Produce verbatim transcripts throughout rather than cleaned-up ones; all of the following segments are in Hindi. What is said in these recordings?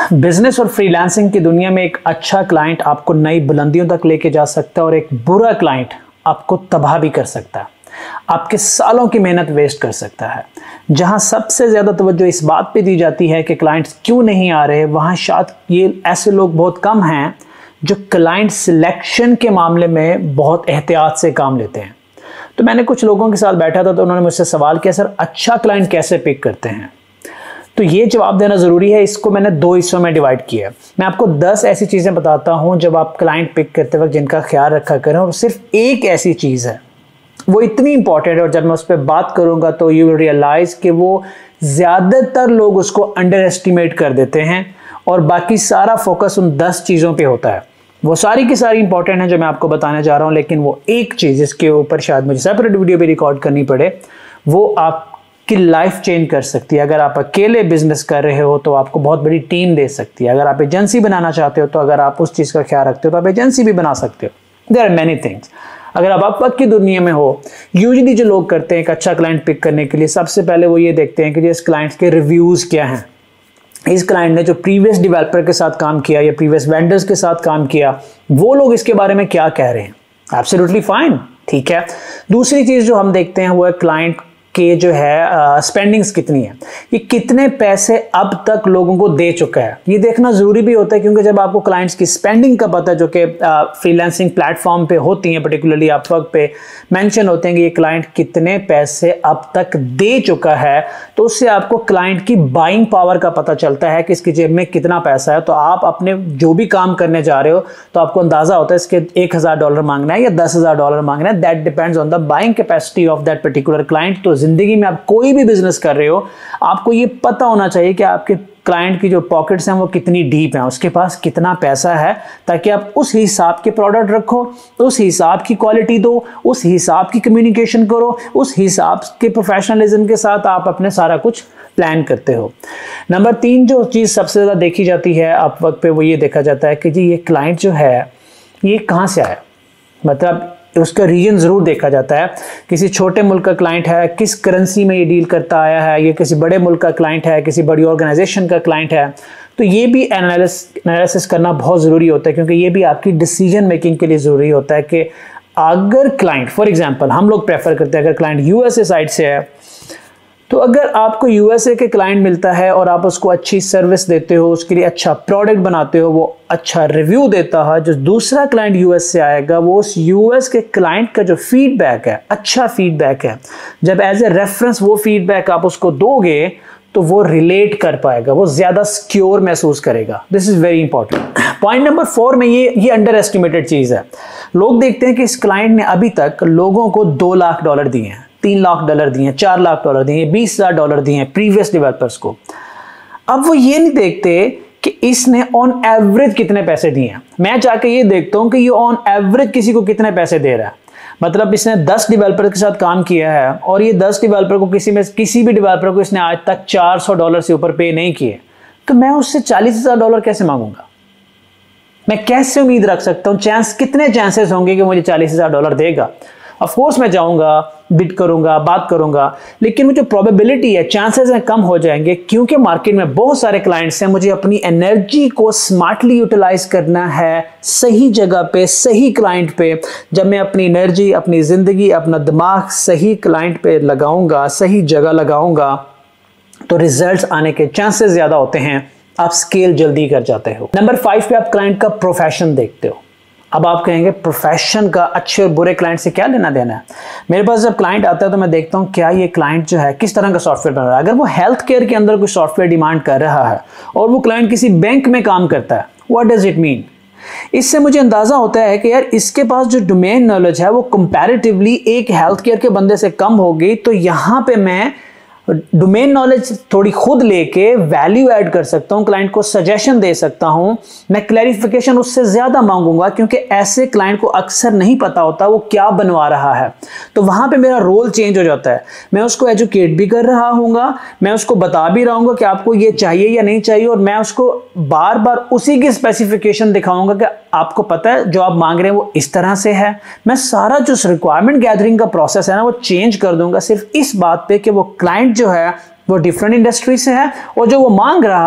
बिजनेस और फ्रीलांसिंग की दुनिया में एक अच्छा क्लाइंट आपको नई बुलंदियों तक लेके जा सकता है और एक बुरा क्लाइंट आपको तबाह भी कर सकता है, आपके सालों की मेहनत वेस्ट कर सकता है। जहां सबसे ज़्यादा तवज्जो इस बात पे दी जाती है कि क्लाइंट्स क्यों नहीं आ रहे, वहां शायद ये ऐसे लोग बहुत कम हैं जो क्लाइंट सिलेक्शन के मामले में बहुत एहतियात से काम लेते हैं। तो मैंने कुछ लोगों के साथ बैठा था तो उन्होंने मुझसे सवाल किया, सर अच्छा क्लाइंट कैसे पिक करते हैं? तो ये जवाब देना ज़रूरी है। इसको मैंने दो हिस्सों में डिवाइड किया है। मैं आपको दस ऐसी चीज़ें बताता हूँ जब आप क्लाइंट पिक करते वक्त जिनका ख्याल रखा करें, और सिर्फ एक ऐसी चीज़ है वो इतनी इंपॉर्टेंट है और जब मैं उस पर बात करूँगा तो यू विल रियलाइज़ कि वो ज़्यादातर लोग उसको अंडर एस्टिमेट कर देते हैं और बाकी सारा फोकस उन दस चीज़ों पर होता है। वो सारी की सारी इंपॉर्टेंट है जो मैं आपको बताने जा रहा हूँ, लेकिन वो एक चीज़ जिसके ऊपर शायद मुझे सेपरेट वीडियो भी रिकॉर्ड करनी पड़े, वो आपकी लाइफ चेंज कर सकती है। अगर आप अकेले बिजनेस कर रहे हो तो आपको बहुत बड़ी टीम दे सकती है। अगर आप एजेंसी बनाना चाहते हो तो अगर आप उस चीज़ का ख्याल रखते हो तो आप एजेंसी भी बना सकते हो। There are many things. अगर आप अपवर्क की दुनिया में हो, यूजुअली जो लोग करते हैं एक अच्छा क्लाइंट पिक करने के लिए, सबसे पहले वो ये देखते हैं कि इस क्लाइंट्स के रिव्यूज़ क्या हैं, इस क्लाइंट ने जो प्रीवियस डेवलपर के साथ काम किया या प्रीवियस वेंडर्स के साथ काम किया, वो लोग इसके बारे में क्या कह रहे हैं। एब्सोल्युटली फाइन, ठीक है। दूसरी चीज़ जो हम देखते हैं वो है क्लाइंट के जो है स्पेंडिंग्स uh, कितनी है, ये कितने पैसे अब तक लोगों को दे चुका है। ये देखना ज़रूरी भी होता है क्योंकि जब आपको क्लाइंट्स की स्पेंडिंग का पता है जो कि फ्रीलांसिंग प्लेटफॉर्म पे होती हैं, पर्टिकुलरली अपवर्क पे मेंशन होते हैं कि ये क्लाइंट कितने पैसे अब तक दे चुका है, तो उससे आपको क्लाइंट की बाइंग पावर का पता चलता है कि इसकी जेब में कितना पैसा है। तो आप अपने जो भी काम करने जा रहे हो तो आपको अंदाज़ा होता है इसके एक हज़ार डॉलर मांगना है या दस हज़ार डॉलर मांगना है। That depends on the buying capacity of that particular client. तो जिंदगी में आप कोई भी बिजनेस कर रहे हो, आपको ये पता होना चाहिए कि आपके क्लाइंट की जो पॉकेट्स हैं वो कितनी डीप हैं, उसके पास कितना पैसा है, ताकि आप उस हिसाब के प्रोडक्ट रखो, उस हिसाब की क्वालिटी दो, उस हिसाब की कम्युनिकेशन करो, उस हिसाब के प्रोफेशनलिज्म के साथ आप अपने सारा कुछ प्लान करते हो। नंबर तीन जो चीज़ सबसे ज़्यादा देखी जाती है अपवर्क पे, वो ये देखा जाता है कि जी ये क्लाइंट जो है ये कहाँ से आया, मतलब उसका रीजन ज़रूर देखा जाता है। किसी छोटे मुल्क का क्लाइंट है, किस करेंसी में ये डील करता आया है, ये किसी बड़े मुल्क का क्लाइंट है, किसी बड़ी ऑर्गेनाइजेशन का क्लाइंट है। तो ये भी एनालिसिस करना बहुत ज़रूरी होता है क्योंकि ये भी आपकी डिसीजन मेकिंग के लिए ज़रूरी होता है कि अगर क्लाइंट, फॉर एग्जांपल हम लोग प्रेफर करते हैं अगर क्लाइंट यूएसए साइड से है, तो अगर आपको यूएसए के क्लाइंट मिलता है और आप उसको अच्छी सर्विस देते हो, उसके लिए अच्छा प्रोडक्ट बनाते हो, वो अच्छा रिव्यू देता है, जो दूसरा क्लाइंट यूएस से आएगा वो उस यूएस के क्लाइंट का जो फीडबैक है, अच्छा फीडबैक है, जब एज ए रेफरेंस वो फीडबैक आप उसको दोगे तो वो रिलेट कर पाएगा, वो ज़्यादा सिक्योर महसूस करेगा। This is very important. Point number four में ये ये अंडर एस्टिमेटेड चीज़ है। लोग देखते हैं कि इस क्लाइंट ने अभी तक लोगों को दो लाख डॉलर दिए हैं, तीन लाख डॉलर दिए हैं, चार लाख डॉलर दिए हैं, बीस हजार डॉलर दिए हैं प्रीवियस डेवलपर्स को। अब वो ये नहीं देखते कि इसने ऑन एवरेज कितने पैसे दिए हैं। मैं जाके ये देखता हूँ कि ये ऑन एवरेज किसी को कितने पैसे दे रहा है। मतलब इसने दस डेवलपर के साथ काम किया है और ये दस डेवलपर को किसी में किसी भी डेवलपर को इसने आज तक चार सौ डॉलर से ऊपर पे नहीं किए, तो मैं उससे चालीस हजार डॉलर कैसे मांगूंगा? मैं कैसे उम्मीद रख सकता हूँ? चांस कितने चांसेस होंगे कि मुझे चालीस हजार डॉलर देगा? ऑफ कोर्स मैं जाऊंगा, बिड करूंगा, बात करूंगा, लेकिन मुझे प्रोबेबिलिटी है, चांसेस हैं कम हो जाएंगे क्योंकि मार्केट में बहुत सारे क्लाइंट्स हैं। मुझे अपनी एनर्जी को स्मार्टली यूटिलाइज करना है, सही जगह पे, सही क्लाइंट पे। जब मैं अपनी एनर्जी, अपनी ज़िंदगी, अपना दिमाग सही क्लाइंट पे लगाऊंगा, सही जगह लगाऊंगा, तो रिजल्ट्स आने के चांसेस ज़्यादा होते हैं, आप स्केल जल्दी कर जाते हो। नंबर फाइव पे आप क्लाइंट का प्रोफेशन देखते हो। अब आप कहेंगे प्रोफेशन का अच्छे और बुरे क्लाइंट से क्या लेना देना है? मेरे पास जब क्लाइंट आता है तो मैं देखता हूँ क्या ये क्लाइंट जो है किस तरह का सॉफ्टवेयर बना रहा है। अगर वो हेल्थ केयर के अंदर कोई सॉफ्टवेयर डिमांड कर रहा है और वो क्लाइंट किसी बैंक में काम करता है, व्हाट डज इट मीन? इससे मुझे अंदाजा होता है कि यार इसके पास जो डोमेन नॉलेज है वो कंपैरेटिवली एक हेल्थ केयर के बंदे से कम होगी। तो यहाँ पे मैं डोमेन नॉलेज थोड़ी खुद लेके वैल्यू ऐड कर सकता हूँ, क्लाइंट को सजेशन दे सकता हूँ, मैं क्लैरिफिकेशन उससे ज़्यादा मांगूंगा क्योंकि ऐसे क्लाइंट को अक्सर नहीं पता होता वो क्या बनवा रहा है। तो वहाँ पे मेरा रोल चेंज हो जाता है। मैं उसको एजुकेट भी कर रहा हूँगा, मैं उसको बता भी रहा हूँगा कि आपको ये चाहिए या नहीं चाहिए, और मैं उसको बार बार उसी की स्पेसिफिकेशन दिखाऊंगा कि आपको पता है जो आप मांग रहे हैं वो इस तरह से है। मैं सारा जो रिक्वायरमेंट गैदरिंग का प्रोसेस है ना वो चेंज कर दूंगा सिर्फ इस बात पे कि वो क्लाइंट जो है वो डिफरेंट इंडस्ट्री से है और जो वो मांग रहा है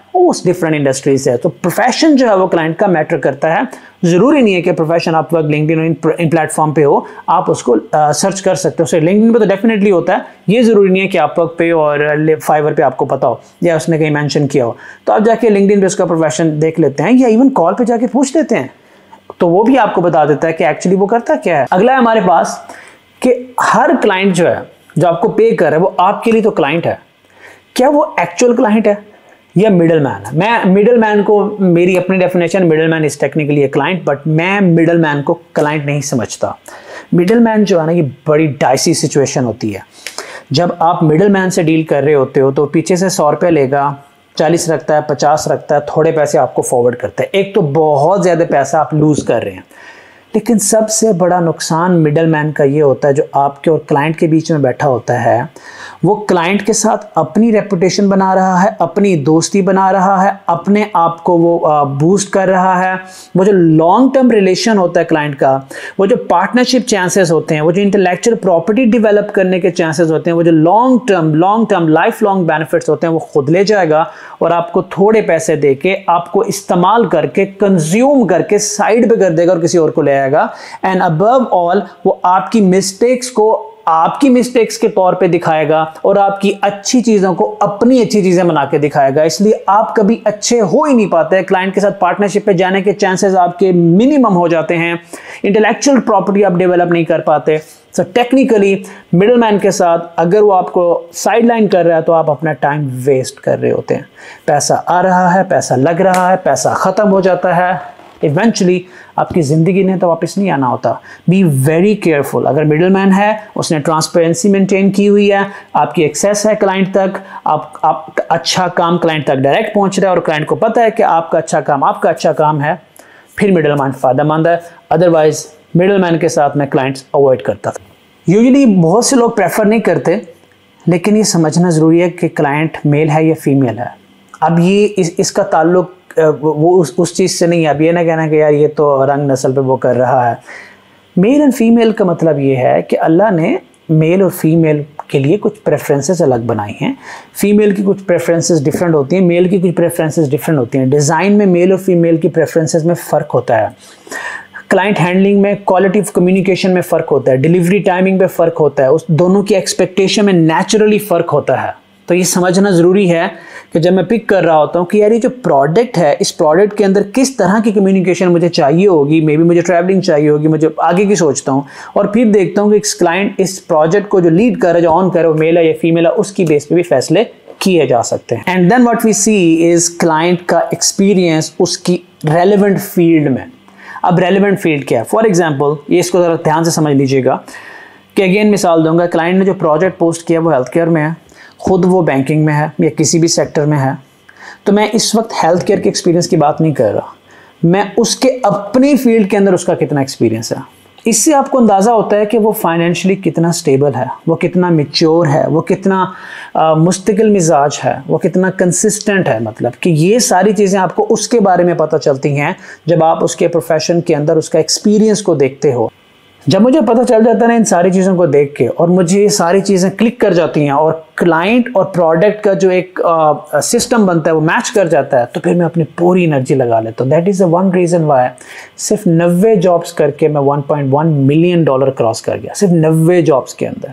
उस डिफरेंट इंडस्ट्री से है। तो प्रोफेशन जो है वो क्लाइंट का मैटर करता है। ज़रूरी नहीं है कि प्रोफेशन आप वर्क लिंक्डइन इन प्लेटफॉर्म पे हो, आप उसको सर्च कर सकते हो। सो लिंक्डइन पे तो डेफिनेटली होता है, ये ज़रूरी नहीं है कि आप वर्क पे और फाइवर पे आपको पता हो या उसने कहीं मेंशन किया हो। तो आप जाके लिंक्डइन पे उसका प्रोफेशन देख लेते हैं या इवन कॉल पे जाके पूछ लेते हैं, तो वो भी आपको बता देता है कि एक्चुअली वो करता क्या है। अगला है हमारे पास कि हर क्लाइंट जो है जो आपको पे कर रहा है वो आपके लिए तो क्लाइंट है, क्या वो एक्चुअल क्लाइंट है या मिडल मैन है। मैं मिडल मैन को, मेरी अपनी definition, middle man is technically a client, but मैं मिडल मैन को क्लाइंट नहीं समझता। मिडल मैन जो है ना, ये बड़ी डाइसी सिचुएशन होती है। जब आप मिडल मैन से डील कर रहे होते हो तो पीछे से सौ रुपये लेगा, चालीस रखता है, पचास रखता है, थोड़े पैसे आपको फॉरवर्ड करता है। एक तो बहुत ज़्यादा पैसा आप लूज़ कर रहे हैं, लेकिन सबसे बड़ा नुकसान मिडल मैन का ये होता है, जो आपके और क्लाइंट के बीच में बैठा होता है, वो क्लाइंट के साथ अपनी रेपुटेशन बना रहा है, अपनी दोस्ती बना रहा है, अपने आप को वो बूस्ट कर रहा है। वो जो लॉन्ग टर्म रिलेशन होता है क्लाइंट का, वो जो पार्टनरशिप चांसेस होते हैं, वो जो इंटेलेक्चुअल प्रॉपर्टी डेवलप करने के चांसेस होते हैं, वो जो long term long term life long benefits होते हैं, वो खुद ले जाएगा और आपको थोड़े पैसे दे के, आपको इस्तेमाल करके, कंज्यूम करके साइड पे कर देगा और किसी और को ले आएगा। एंड अबव ऑल वो आपकी मिस्टेक्स को आपकी मिस्टेक्स के तौर पे दिखाएगा और आपकी अच्छी चीज़ों को अपनी अच्छी चीज़ें बना के दिखाएगा। इसलिए आप कभी अच्छे हो ही नहीं पाते। क्लाइंट के साथ पार्टनरशिप पे जाने के चांसेस आपके मिनिमम हो जाते हैं। इंटेलेक्चुअल प्रॉपर्टी आप डेवलप नहीं कर पाते। सो टेक्निकली मिडल मैन के साथ अगर वो आपको साइडलाइन कर रहा है तो आप अपना टाइम वेस्ट कर रहे होते हैं। पैसा आ रहा है, पैसा लग रहा है, पैसा ख़त्म हो जाता है, इवेंचुअली आपकी ज़िंदगी ने तो वापस नहीं आना होता। Be very careful. अगर मिडल मैन है, उसने ट्रांसपेरेंसी मेंटेन की हुई है, आपकी एक्सेस है क्लाइंट तक, आप आप अच्छा काम क्लाइंट तक डायरेक्ट पहुंच रहा है और क्लाइंट को पता है कि आपका अच्छा काम आपका अच्छा काम है, फिर मिडल मैन फ़ायदेमंद है। अदरवाइज मिडल मैन के साथ मैं क्लाइंट्स अवॉइड करता था। यूजुअली बहुत से लोग प्रेफर नहीं करते, लेकिन ये समझना ज़रूरी है कि क्लाइंट मेल है या फीमेल है। अब ये इस, इसका ताल्लुक वो उस उस चीज़ से नहीं है। अब ये ना कहना कि यार ये तो रंग नस्ल पे वो कर रहा है। मेल एंड फीमेल का मतलब ये है कि अल्लाह ने मेल और फीमेल के लिए कुछ प्रेफरेंसेस अलग बनाई हैं। फीमेल की कुछ प्रेफरेंसेस डिफरेंट होती हैं, मेल की कुछ प्रेफरेंसेस डिफरेंट होती हैं। डिज़ाइन में मेल और फीमेल की प्रेफरेंसेस में फ़र्क होता है। क्लाइंट हैंडलिंग में, क्वालिटी ऑफ कम्युनिकेशन में फ़र्क होता है, डिलीवरी टाइमिंग में फ़र्क होता है, उस दोनों की एक्सपेक्टेशन में नेचुरली फ़र्क होता है। तो ये समझना ज़रूरी है कि जब मैं पिक कर रहा होता हूँ कि यार ये जो प्रोडक्ट है, इस प्रोडक्ट के अंदर किस तरह की कम्युनिकेशन मुझे चाहिए होगी। मे बी मुझे ट्रैवलिंग चाहिए होगी, मुझे आगे की सोचता हूँ और फिर देखता हूँ कि इस क्लाइंट इस प्रोजेक्ट को जो लीड कर रहा है, जो ऑन कर रहा है, वो मेल है या फीमेल है, उसकी बेस पे भी फैसले किए जा सकते हैं। And then what we see is client का एक्सपीरियंस उसकी रेलिवेंट फील्ड में। अब रेलिवेंट फील्ड क्या है? फॉर एग्जाम्पल, ये इसको ज़रा ध्यान से समझ लीजिएगा कि अगेन मिसाल दूंगा, क्लाइंट ने जो प्रोजेक्ट पोस्ट किया वो हेल्थ केयर में है, खुद वो बैंकिंग में है या किसी भी सेक्टर में है। तो मैं इस वक्त हेल्थ केयर के एक्सपीरियंस की बात नहीं कर रहा, मैं उसके अपनी फील्ड के अंदर उसका कितना एक्सपीरियंस है। इससे आपको अंदाज़ा होता है कि वो फाइनेंशियली कितना स्टेबल है, वो कितना मैच्योर है, वो कितना आ, मुस्तकिल मिजाज है, वो कितना कंसिस्टेंट है। मतलब कि ये सारी चीज़ें आपको उसके बारे में पता चलती हैं जब आप उसके प्रोफेशन के अंदर उसका एक्सपीरियंस को देखते हो। जब मुझे पता चल जाता है ना इन सारी चीज़ों को देख के, और मुझे ये सारी चीज़ें क्लिक कर जाती हैं और क्लाइंट और प्रोडक्ट का जो एक सिस्टम बनता है वो मैच कर जाता है, तो फिर मैं अपनी पूरी एनर्जी लगा लेता हूँ। That is the one reason why सिर्फ नब्बे जॉब्स करके मैं one point one million dollar cross कर गया। सिर्फ नब्बे जॉब्स के अंदर,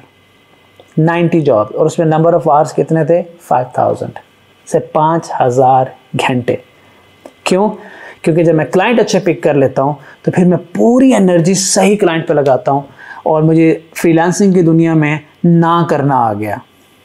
नाइन्टी जॉब्स, और उसमें नंबर ऑफ आवर्स कितने थे? फाइव थाउजेंड से पाँच हज़ार घंटे। क्यों? क्योंकि जब मैं क्लाइंट अच्छे पिक कर लेता हूँ तो फिर मैं पूरी एनर्जी सही क्लाइंट पे लगाता हूँ और मुझे फ्रीलांसिंग की दुनिया में ना करना आ गया।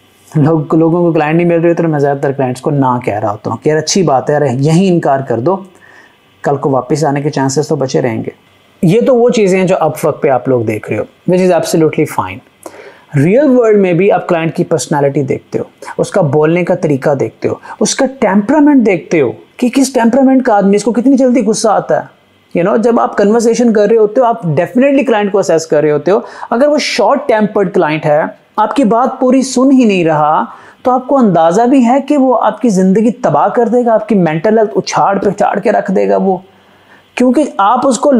लोग लोगों को क्लाइंट नहीं मिल रहे तो मैं ज़्यादातर क्लाइंट्स को ना कह रहा होता हूँ कि यार अच्छी बात है यार, यहीं इनकार कर दो, कल को वापस आने के चांसेस तो बचे रहेंगे। ये तो वो चीज़ें हैं जो अब वक्त पे आप लोग देख रहे हो, which is absolutely fine. Real world में भी आप क्लाइंट की पर्सनालिटी देखते हो, उसका बोलने का तरीका देखते हो, उसका टेम्परामेंट देखते हो कि किस टेम्परामेंट का आदमी, इसको कितनी जल्दी गुस्सा आता है। यू नो, जब आप कन्वर्सेशन कर रहे होते हो आप डेफिनेटली क्लाइंट को असेस कर रहे होते हो। अगर वो शॉर्ट टेम्पर्ड क्लाइंट है, आपकी बात पूरी सुन ही नहीं रहा, तो आपको अंदाज़ा भी है कि वो आपकी ज़िंदगी तबाह कर देगा, आपकी मेंटल हेल्थ उछाड़ पे चाड़ के रख देगा वो, क्योंकि आप उसको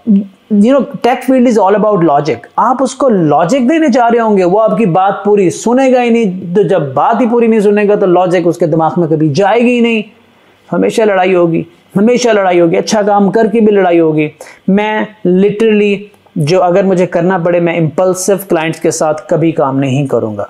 you know tech field is all about logic. आप उसको लॉजिक देने जा रहे होंगे, वो आपकी बात पूरी सुनेगा ही नहीं। तो जब बात ही पूरी नहीं सुनेगा तो लॉजिक उसके दिमाग में कभी जाएगी ही नहीं। हमेशा लड़ाई होगी, हमेशा लड़ाई होगी, अच्छा काम करके भी लड़ाई होगी। मैं लिटरली जो अगर मुझे करना पड़े मैं इंपल्सिव क्लाइंट्स के साथ कभी काम नहीं करूंगा।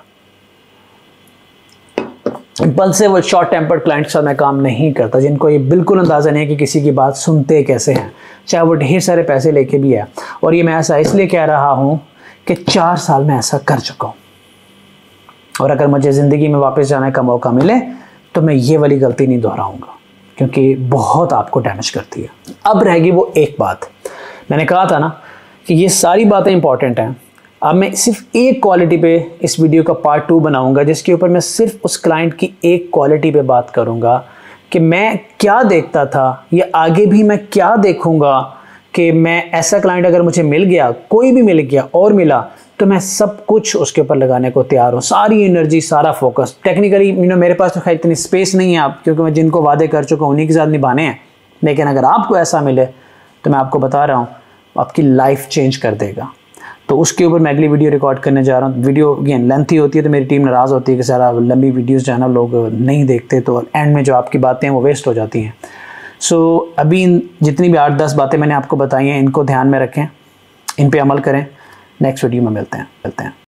इंपल्सिव और शॉर्ट टेम्पर्ड क्लाइंट्स के साथ मैं काम नहीं करता, जिनको ये बिल्कुल अंदाज़ा नहीं है कि किसी की बात सुनते कैसे हैं, चाहे वो ढेर सारे पैसे लेके भी है। और ये मैं ऐसा इसलिए कह रहा हूँ कि चार साल में ऐसा कर चुका हूँ, और अगर मुझे ज़िंदगी में वापस जाने का मौका मिले तो मैं ये वाली गलती नहीं दोहराऊँगा, क्योंकि बहुत आपको डैमेज करती है। अब रहेगी वो एक बात, मैंने कहा था ना कि ये सारी बातें इंपॉर्टेंट हैं। अब मैं सिर्फ एक क्वालिटी पे इस वीडियो का पार्ट टू बनाऊंगा, जिसके ऊपर मैं सिर्फ उस क्लाइंट की एक क्वालिटी पे बात करूंगा कि मैं क्या देखता था, या आगे भी मैं क्या देखूंगा कि मैं ऐसा क्लाइंट अगर मुझे मिल गया, कोई भी मिल गया और मिला, तो मैं सब कुछ उसके ऊपर लगाने को तैयार हूँ, सारी एनर्जी, सारा फोकस। टेक्निकली यू नो मेरे पास तो खैर इतनी स्पेस नहीं है आप, क्योंकि मैं जिनको वादे कर चुका हूँ उन्हीं के साथ निभाने हैं। लेकिन अगर आपको ऐसा मिले तो मैं आपको बता रहा हूँ आपकी लाइफ चेंज कर देगा। तो उसके ऊपर मैं अगली वीडियो रिकॉर्ड करने जा रहा हूँ। वीडियो अगेन लेंथी होती है तो मेरी टीम नाराज़ होती है कि सारा लंबी वीडियोस जो है ना लोग नहीं देखते, तो एंड में जो आपकी बातें हैं वो वेस्ट हो जाती हैं। सो so, अभी इन जितनी भी आठ दस बातें मैंने आपको बताई हैं, इनको ध्यान में रखें, इन पे अमल करें। नेक्स्ट वीडियो में मिलते हैं मिलते हैं